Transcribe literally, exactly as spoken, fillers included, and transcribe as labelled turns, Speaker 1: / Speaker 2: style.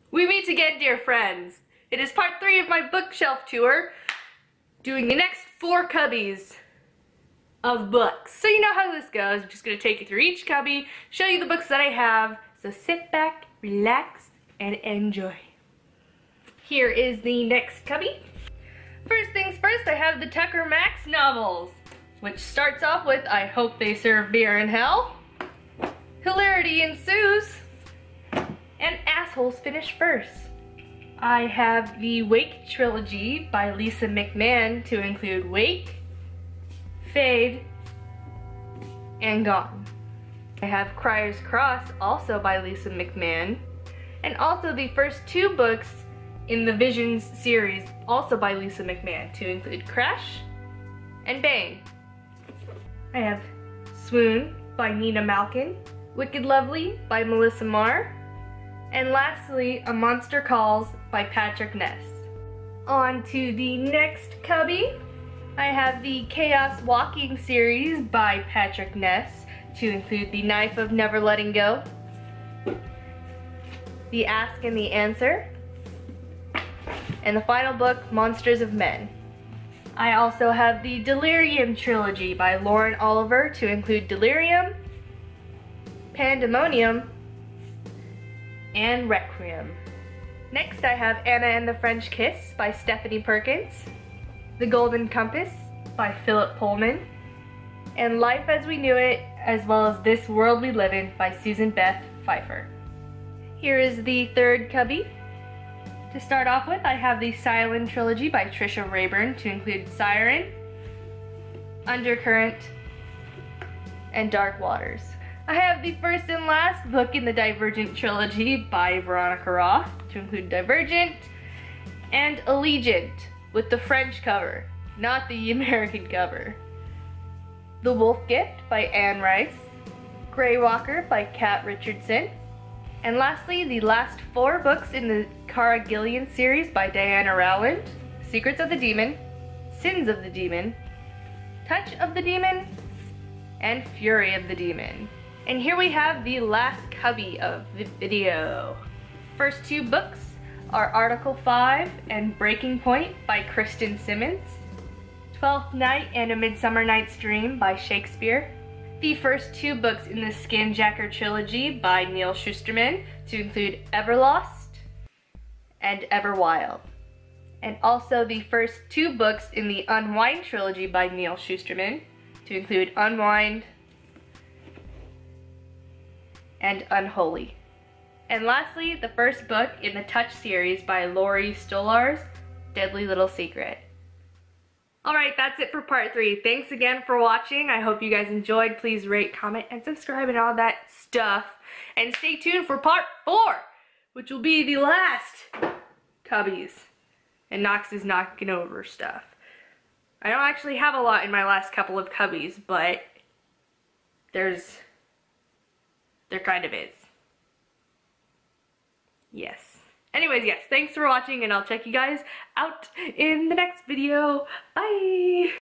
Speaker 1: We meet again, dear friends. It is part three of my bookshelf tour, doing the next four cubbies of books. So you know how this goes. I'm just going to take you through each cubby, show you the books that I have, so sit back, relax, and enjoy. Here is the next cubby. First things first, I have the Tucker Max novels, which starts off with I Hope They Serve Beer in Hell, Hilarity Ensues, and Assholes Finish First. I have the Wake trilogy by Lisa McMann to include Wake, Fade, and Gone. I have Crier's Cross, also by Lisa McMann, and also the first two books in the Visions series, also by Lisa McMann, to include Crash and Bang. I have Swoon by Nina Malkin, Wicked Lovely by Melissa Marr, and lastly, A Monster Calls by Patrick Ness. On to the next cubby. I have the Chaos Walking series by Patrick Ness to include The Knife of Never Letting Go, The Ask and the Answer, and the final book, Monsters of Men. I also have the Delirium trilogy by Lauren Oliver to include Delirium, Pandemonium, and Requiem. Next I have Anna and the French Kiss by Stephanie Perkins, The Golden Compass by Philip Pullman, and Life as We Knew It, as well as This World We Live In by Susan Beth Pfeiffer. Here is the third cubby. To start off with, I have the Siren trilogy by Trisha Rayburn to include Siren, Undercurrent, and Dark Waters. I have the first and last book in the Divergent trilogy by Veronica Roth to include Divergent and Allegiant with the French cover, not the American cover. The Wolf Gift by Anne Rice, Grey Walker by Kat Richardson, and lastly, the last four books in the Kara Gillian series by Diana Rowland, Secrets of the Demon, Sins of the Demon, Touch of the Demon, and Fury of the Demon. And here we have the last cubby of the video. First two books are Article five and Breaking Point by Kristen Simmons, Twelfth Night and A Midsummer Night's Dream by Shakespeare, the first two books in the Skinjacker trilogy by Neal Shusterman to include Everlost and Everwild, and also the first two books in the Unwind trilogy by Neal Shusterman to include Unwind and Unholy. And lastly, the first book in the Touch series by Laurie Stolarz, Deadly Little Secret. Alright, that's it for part three. Thanks again for watching. I hope you guys enjoyed. Please rate, comment, and subscribe and all that stuff. And stay tuned for part four, which will be the last cubbies. And Knox is knocking over stuff. I don't actually have a lot in my last couple of cubbies, but there's... there kind of is. Yes. Anyways, yes, thanks for watching, and I'll check you guys out in the next video. Bye!